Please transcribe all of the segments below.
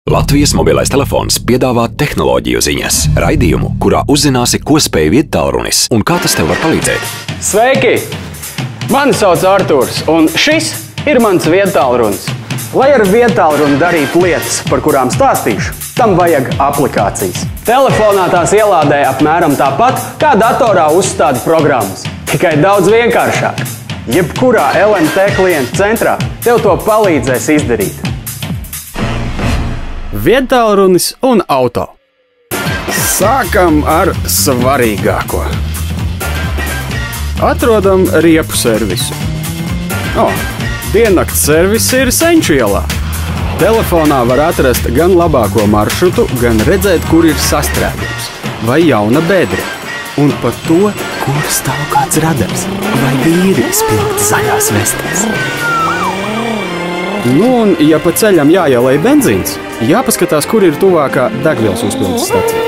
Latvijas mobilais telefons piedāvā tehnoloģiju ziņas, raidījumu, kurā uzzināsi, ko spēj viedtālrunis un kā tas tev var palīdzēt. Sveiki! Mani sauc Arturs, un šis ir mans viedtālrunis. Lai ar viedtālruni darītu lietas, par kurām stāstīšu, tam vajag aplikācijas. Telefonā tās ielādē apmēram tāpat, kā datorā uzstāda programmas, tikai daudz vienkāršāk. Jebkurā LMT klienta centrā tev to palīdzēs izdarīt. Viedtālrunis un auto. Sākam ar svarīgāko. Atrodam riepu servisu. Diennakts servis ir Senču ielā. Telefonā var atrast gan labāko maršrutu, gan redzēt, kur ir sastrēgums vai jauna bedre. Un par to, kur stāv kāds radars vai vīri izpildi zaļās vestās. Un, ja pa ceļam jāielej benzīns, jāpaskatās, kur ir tuvākā degvielas uzpildes stacija.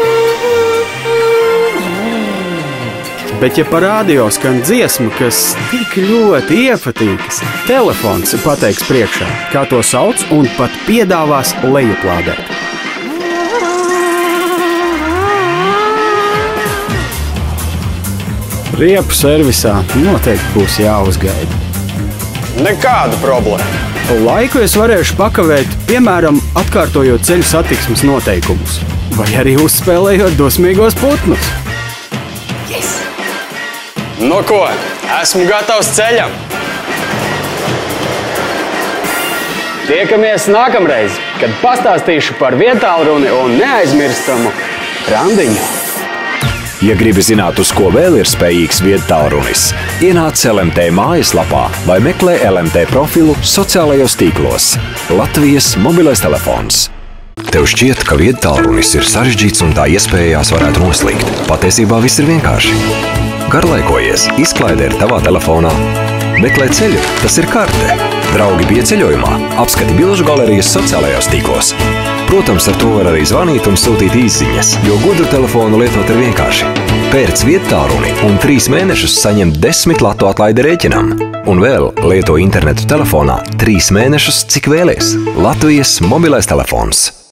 Bet, ja pa radio skan dziesma, kas tik ļoti iepatīkas, telefons pateiks priekšā, kā to sauc, un pat piedāvās lejuplādēt. Riepu servisā noteikti būs jāuzgaida. Nekāda problēma. Laiku es varēšu pakavēt, piemēram, atkārtojot ceļu satiksmes noteikumus, vai arī uzspēlējot dosmīgos putnus. Yes! Nu ko, esmu gatavs ceļam! Tiekamies nākamreiz, kad pastāstīšu par viedtālruni un neaizmirstamu randiņu. Ja gribi zināt, uz ko vēl ir spējīgs viedtālrunis, ienāc LMT mājaslapā vai meklē LMT profilu sociālajos tīklos. Latvijas mobilais telefons. Tev šķiet, ka viedtālrunis ir sarežģīts un tā iespējās varētu noslīgt. Patiesībā viss ir vienkārši. Garlaikojies, izklaide ir tavā telefonā. Meklē ceļu, tas ir karte. Draugi bija ceļojumā, apskati bilžu galerijas sociālajos tīklos. Protams, ar to var arī zvanīt un sūtīt īsziņas, jo gudru telefonu lietot ir vienkārši. Pērc viedtālruni un 3 mēnešus saņem 10 latu atlaidi rēķinam. Un vēl lieto internetu telefonā 3 mēnešus, cik vēlies. Latvijas mobilais telefons.